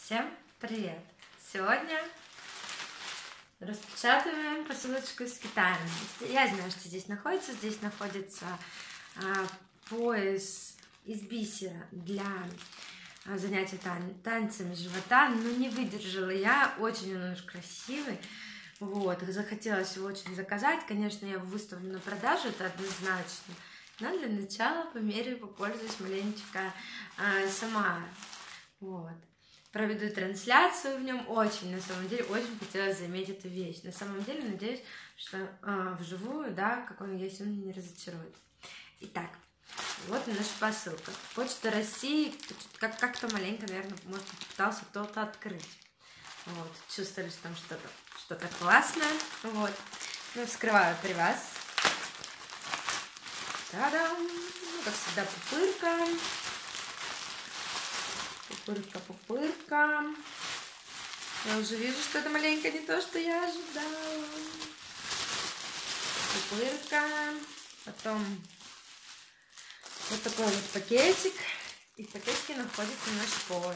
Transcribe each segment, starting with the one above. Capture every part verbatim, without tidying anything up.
Всем привет! Сегодня распечатываем посылочку из Китая. Я знаю, что здесь находится. Здесь находится а, пояс из бисера для а, занятия тан танцами живота. Но не выдержала я. Очень он уж красивый. Вот. Захотелось его очень заказать. Конечно, я его выставлю на продажу, это однозначно. Но для начала померяю, попользуюсь маленечко а, сама. Вот. Проведу трансляцию в нем. Очень, на самом деле, очень хотелось заметить эту вещь. На самом деле, надеюсь, что э, вживую, да, как он есть, он меня не разочарует. Итак, вот наша посылка. Почта России, как- как-то маленько, наверное, может, пытался кто-то открыть. Вот, чувствовали, что там что-то что-то классное. Вот. Ну, вскрываю при вас. Та-дам! Ну, как всегда, пупырка. Пупырка, пупырка. Я уже вижу, что это маленько не то, что я ожидала. Пупырка. Потом вот такой вот пакетик. И в пакетике находится наш пояс.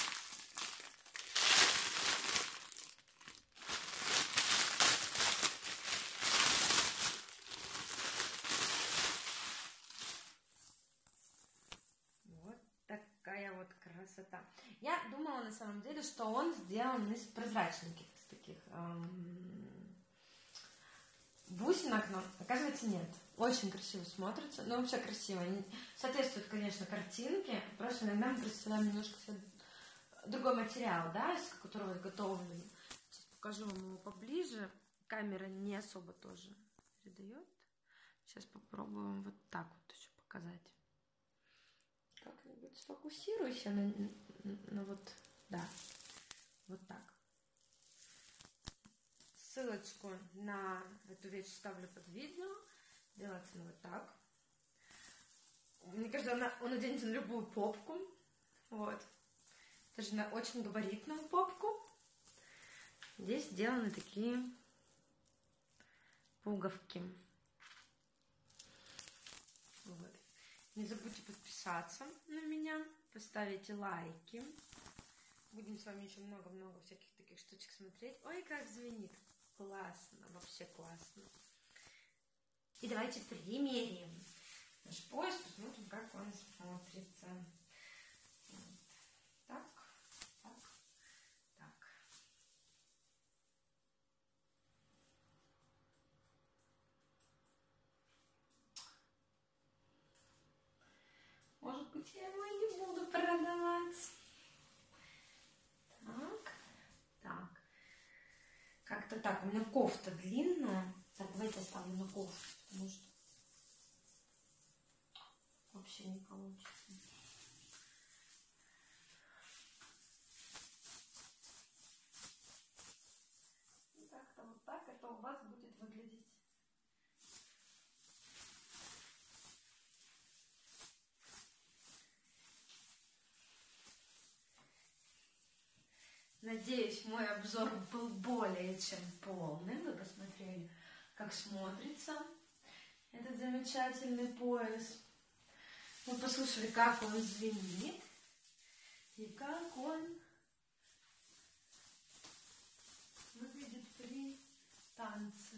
Такая вот красота. Я думала на самом деле, что он сделан из прозрачненьких таких эм, бусинок, но оказывается нет. Очень красиво смотрится, но вообще красиво. Соответствует, конечно, картинке. Просто иногда мы представляем немножко другой материал, да, из которого изготовлен. Сейчас покажу вам его поближе. Камера не особо тоже передает. Сейчас попробуем вот так вот еще показать. Как-нибудь сфокусируйся на, на, на вот, да, вот так. Ссылочку на эту вещь ставлю под видео. Делается она вот так. Мне кажется, она, он оденется на любую попку. Вот. Даже на очень габаритную попку. Здесь сделаны такие пуговки. Вот. Не забудьте подписаться на меня, поставить лайки. Будем с вами еще много-много всяких таких штучек смотреть. Ой, как звенит. Классно, вообще классно. И давайте примерим наш пояс, посмотрим, как он смотрится. Вот. Так, так, так. Может быть, я его и не буду продавать. Так, так. Как-то так. У меня кофта длинная. Так, давайте оставлю на кофту, потому что вообще не получится. И как-то вот так это у вас будет выглядеть. Надеюсь, мой обзор был более чем полным. Вы посмотрели, как смотрится этот замечательный пояс. Мы послушали, как он звенит и как он выглядит при танце.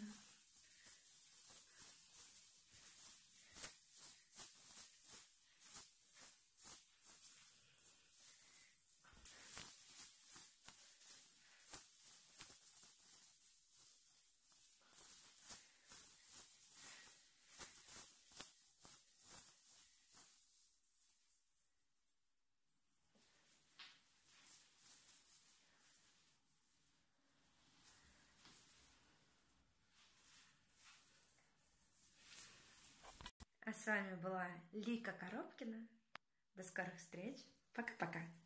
А с вами была Лика Коробкина. До скорых встреч. Пока-пока.